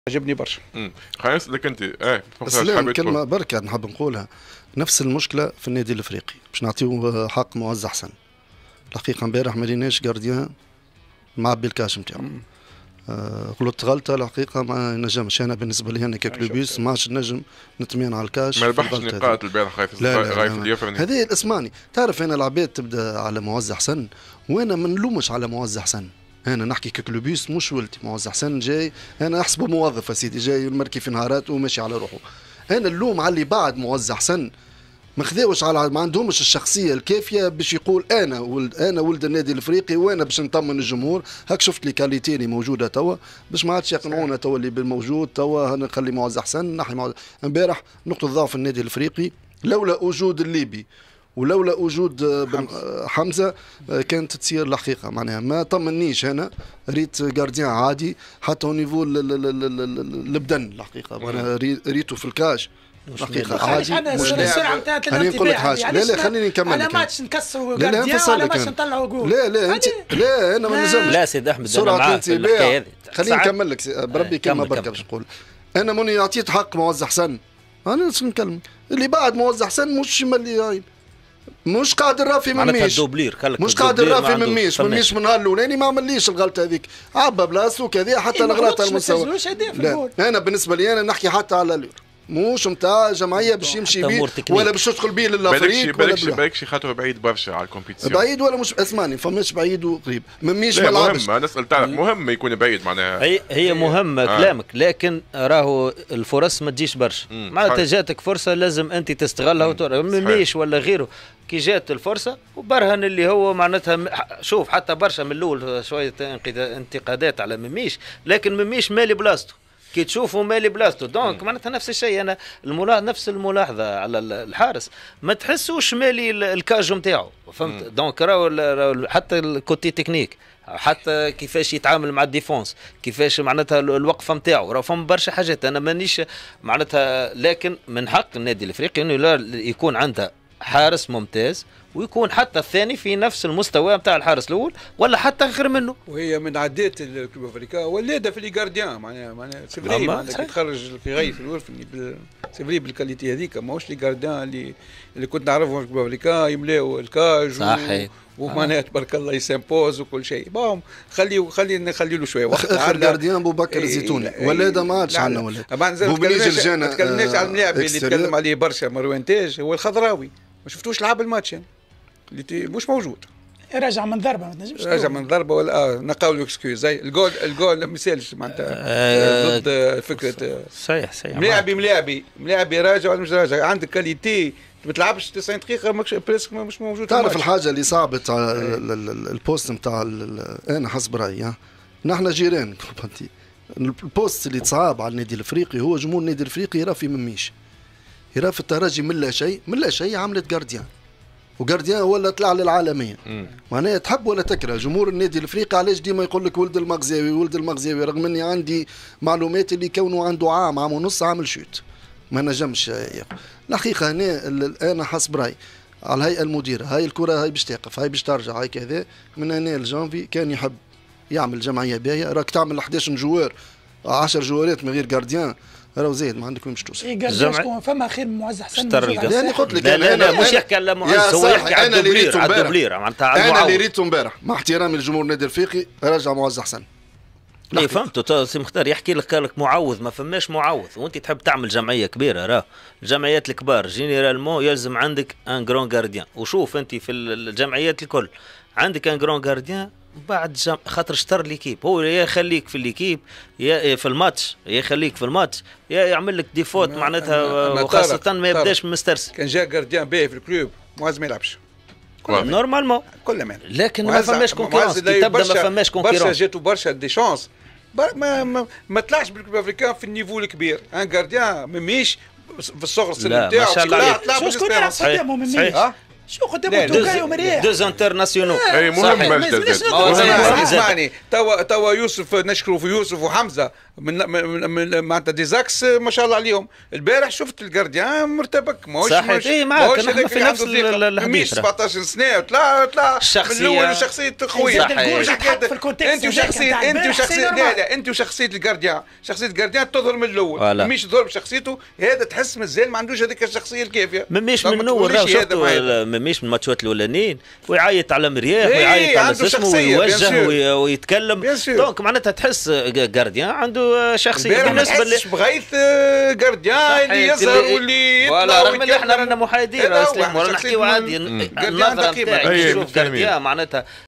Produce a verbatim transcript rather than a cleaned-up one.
عجبني برشا. امم خلينا نسألك انت اه سلام كلمه بركه نحب نقولها. نفس المشكله في النادي الافريقي باش نعطيو حق معز حسن. الحقيقه امبارح ما ريناش جارديان معبي الكاش نتاعو. آه غلطت غلطه الحقيقه ما نجمش. انا بالنسبه لي انا ككلوبيس ما عادش نجم نتمين على الكاش. ما ربحش نقاط البارح خايف غايف اليفرني. هذه الاسماني تعرف انا العباد تبدا على معز حسن وانا ما نلومش على معز حسن. انا نحكي ككلوبيس مش ولدي معز حسن جاي انا احسبه موظف اسيدي جاي مركي في نهارات وماشي على روحه. انا اللوم على اللي بعد معز حسن ما خذاوش على ما عندهمش الشخصيه الكافيه باش يقول انا ولد انا ولد النادي الافريقي وانا باش نطمن الجمهور. هاك شفت لي كاليتي اللي موجوده توا باش ما عادش يقنعونا توا اللي بالموجود توا نخلي معز حسن نحي معز. امبارح نقطه ضعف النادي الافريقي لولا وجود الليبي ولولا وجود حمزة. حمزه كانت تصير الحقيقه معناها ما طمنيش. انا ريت جارديان عادي حتى او نيفو البدن الحقيقه وانا ريته في الكاش حقيقه عادي. مش لاعب خليني نقول لك حاجه. لا لا خليني نكمل لك. على ماتش نكسروا جارديان ولا ماتش نطلعوا جول. لا لا انت لا انا ما نجمش. لا سيد احمد انا معاك في الحكايه هذه. خليني نكمل لك بربي كلمه بركه باش نقول. انا ماني عطيت حق معز حسن. انا باش نكلم اللي بعد معز حسن مش ملي مش قادر رافي مميش مش قادر رافي مميش مميش من نهار الاولاني ما عمليش الغلطه هذيك عبى بلاصتو كذا حتى الغلطه المستوى. لا انا بالنسبه لي انا نحكي حتى على اللور موش نتاع جمعيه باش يمشي بيه ولا باش تدخل بيه للافريق ولا بالكش بالكش خاطر بعيد برشا على الكومبيتيسيون. بعيد ولا مش اسمعني فماش بعيد وقريب مميش ما لعبش. مهم نسال تعرف مهم يكون بعيد معناها. هي هي مهمه آه. كلامك لكن راهو الفرص ما تجيش برشا معناتها جاتك فرصه لازم انت تستغلها وتورا مميش ولا غيره. كي جات الفرصه وبرهن اللي هو معناتها شوف حتى برشا من الاول شويه انتقادات على مميش لكن مميش مالي بلاصتو كي تشوفوا مالي بلاصتو دونك معناتها نفس الشيء. انا الملا... نفس الملاحظه على الحارس ما تحسوش مالي الكاج نتاعو فهمت. دونك راهو حتى الكوتي تكنيك حتى كيفاش يتعامل مع الديفونس كيفاش معناتها الوقفه نتاعو راه فما برشا حاجات انا مانيش معناتها. لكن من حق النادي الافريقي انه يكون عنده حارس ممتاز ويكون حتى الثاني في نفس المستوى نتاع الحارس الاول ولا حتى خير منه. وهي من عادات الكلوب افريكا ولاده في لي جارديان معناها معناها سيفري معناها كي تخرج في غي في الورفني سيفري بالكاليتي هذيك ماهوش لي جارديان اللي اللي كنت نعرفهم في الكلوب افريكا يملاو الكاج صحيح ومعناها تبارك الله يسامبوز وكل شيء. بون خلي خلي نخلي له شويه وقت. اخر جارديان بو بكر الزيتوني ولاده ما عادش عندنا ولاد. بو بنيجي الجانا ما تكلمناش على اللاعب اللي تكلم عليه برشا مروان تاج هو الخضراوي ما شفتوش لعب الماتش يعني اللي مش موجود. راجع من ضربه ما تنجمش راجع من ضربه ولا اه نقاولوا اكسكيوز زي الجول الجول ما يسالش معناتها آه ضد فكره. صحيح صحيح ملاعبي ملاعبي ملاعبي راجع ولا مش راجع عندك كاليتي ما تلعبش تسعين دقيقه بريسك مش موجود. تعرف الحاجه اللي صعبت على البوست نتاع انا حسب رايي نحن جيران البوست اللي تصعب على النادي الافريقي هو جمهور النادي الافريقي يرى في مميش يرى في الترجي من لا شيء من لا شيء عملت جارديان وجارديان ولا طلع للعالميه معناها تحب ولا تكره. جمهور النادي الافريقي علاش ديما يقول لك ولد المغزاوي ولد المغزاوي رغم اني عندي معلومات اللي كونه عنده عام عام ونص عامل شوت ما نجمش. الحقيقه هنا انا حسب رايي على الهيئه المديره هاي الكره هاي باش تقف هاي باش ترجع هاي كذا من هنا لجانفي كان يحب يعمل جمعيه باهيه راك تعمل احد عشر جوار عشر جوارات من غير جارديان راهو زايد ما عندك وينش توصل. جارديان فما خير من معز حسن. يعني قلت لك لا لا, لا مش يحكي على معز هو يحكي على الدبلير على الدبلير معناتها انا اللي ريته امبارح مع احترامي للجمهور النادي الافريقي رجع معز حسن. اي فهمتوا سي مختار يحكي لك قال لك معوض ما فماش معوض وانت تحب تعمل جمعيه كبيره راه الجمعيات الكبار جينيرالمون يلزم عندك ان جرون جارديان. وشوف انت في الجمعيات الكل عندك ان جرون جارديان بعد جم... خاطر اشتر ليكيب هو يا يخليك في ليكيب يا في الماتش يا يخليك في الماتش يا يعمل لك ديفوت معناتها وخاصه ما يبداش مسترسل. كان جا جارديان باهي في الكلوب معز ما يلعبش نورمالمون كل ما لكن ما فماش كونكورونس تبدا ما فماش كونكورونس برشا جاتو برشا دي شانس ما ما, ما طلعش بالكلوب افريكان في النيفو الكبير. ان جارديان مميش في الصغر السن نتاعو ما شاء الله شكون يلعب قدامه مميش شو قدامه توكاي ومريح دوز انترناسيونال. اي مهم اسمعني توا توا يوسف نشكروا في يوسف وحمزه من من معناتها ديزاكس ما شاء الله عليهم. البارح شفت الجارديان مرتبك ماهوش صحيح. اي معاك احنا في نفس الحديث سبعطاش سنه وطلع طلع من الاول شخصيه قويه. انت وشخصيه انت وشخصيه لا لا انت وشخصيه الجارديان شخصيه الجارديان تظهر من الاول مش تظهر بشخصيته هذا تحس مازال ما عندوش هذيك الشخصيه الكافيه. مش من الاول شفتوا مش من الماتشات الاولانيين ويعيط على مرياح ويعيط على اسمه ويوجه ويتكلم دونك معناتها تحس جارديان عنده شخصيه بالنسبه لي بغيث جارديان اللي يظهر واللي يطلع رغم اللي احنا رانا محايدين رانا نحكيو عادي النظره نتاعي نشوف جارديان معناتها